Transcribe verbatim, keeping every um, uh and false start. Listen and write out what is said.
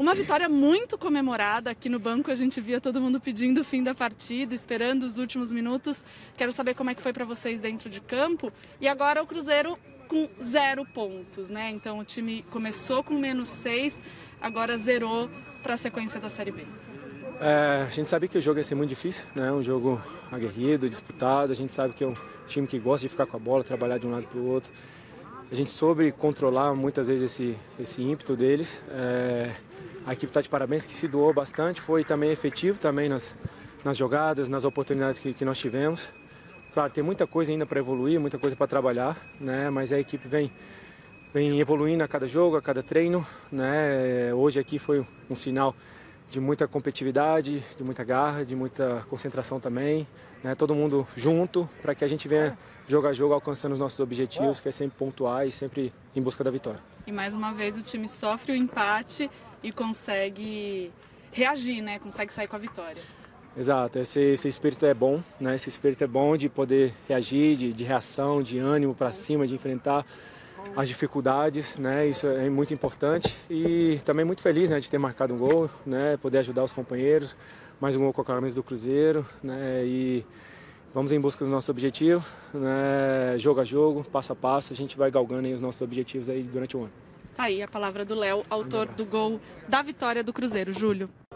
Uma vitória muito comemorada. Aqui no banco a gente via todo mundo pedindo o fim da partida, esperando os últimos minutos. Quero saber como é que foi para vocês dentro de campo. E agora o Cruzeiro com zero pontos, né? Então o time começou com menos seis, agora zerou para a sequência da Série B. É, a gente sabe que o jogo ia ser muito difícil, né? Um jogo aguerrido, disputado. A gente sabe que é um time que gosta de ficar com a bola, trabalhar de um lado para o outro. A gente soube controlar muitas vezes esse, esse ímpeto deles. É, a equipe está de parabéns, que se doou bastante, foi também efetivo também nas, nas jogadas, nas oportunidades que, que nós tivemos. Claro, tem muita coisa ainda para evoluir, muita coisa para trabalhar, né? Mas a equipe vem, vem evoluindo a cada jogo, a cada treino, né? Hoje aqui foi um sinal de muita competitividade, de muita garra, de muita concentração também, né? Todo mundo junto para que a gente venha jogo a jogo alcançando os nossos objetivos, que é sempre pontuar e sempre em busca da vitória. E mais uma vez o time sofre o empate e consegue reagir, né? Consegue sair com a vitória. Exato, esse, esse espírito é bom, né? Esse espírito é bom de poder reagir, de, de reação, de ânimo para cima, de enfrentar as dificuldades, né? Isso é muito importante e também muito feliz, né, de ter marcado um gol, né? Poder ajudar os companheiros, mais um gol com a camisa do Cruzeiro, né? E vamos em busca do nosso objetivo, né? Jogo a jogo, passo a passo, a gente vai galgando aí os nossos objetivos aí durante o ano. Tá aí a palavra do Léo, autor do gol da vitória do Cruzeiro. Júlio.